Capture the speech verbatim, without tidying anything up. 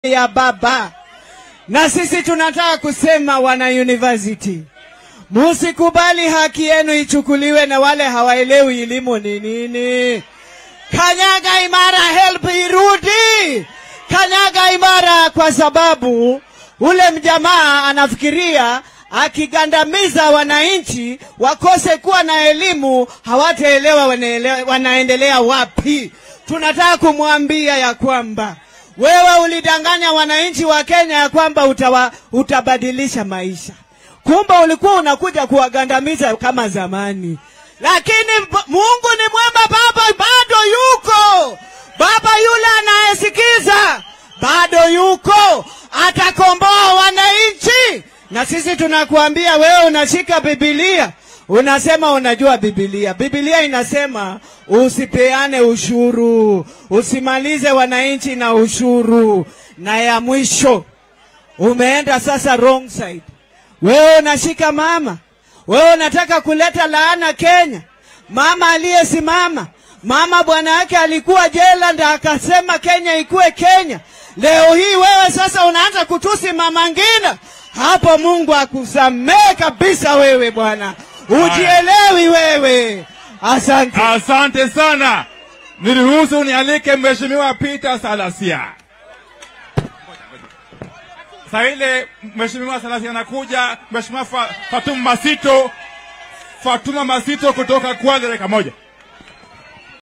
ya baba. Na sisi tunataka kusema wana university, musikubali haki yenu ichukuliwe na wale hawaelewi elimu ni nini. Kanyaga imara, help irudi. Kanyaga imara, kwa sababu ule mjamaa anafikiria akigandamiza wananchi wakose kuwa na elimu, hawataelewa wanaendelea wapi. Tunataka kumwambia ya kwamba wewe ulidanganya wananchi wa Kenya ya kwamba utawa, utabadilisha maisha. Kumbe ulikuwa unakuja kuwagandamiza kama zamani. Lakini Mungu ni mwema, baba bado yuko. Baba yule anayesikiza bado yuko, atakomboa wananchi. Na sisi tunakuambia wewe unashika Biblia, unasema unajua Biblia. Biblia inasema usipeane ushuru, usimalize wananchi na ushuru. Na ya mwisho, umeenda sasa wrong side. Wewe unashika mama, wewe unataka kuleta laana Kenya. Mama aliyesimama, mama bwana yake alikuwa jela ndio akasema Kenya ikue Kenya. Leo hii wewe sasa unaanza kutusi mama ngine. Hapo Mungu akusamee kabisa wewe bwana. Ujielewi wewe. Asante. Asante sana. Niruhusu nialike Mheshimiwa Peter Salasia. Sasa ile Mheshimiwa Salasia anakuja, Mheshimiwa Fatuma Masito, Fatuma Masito kutoka Kwale, dakika moja.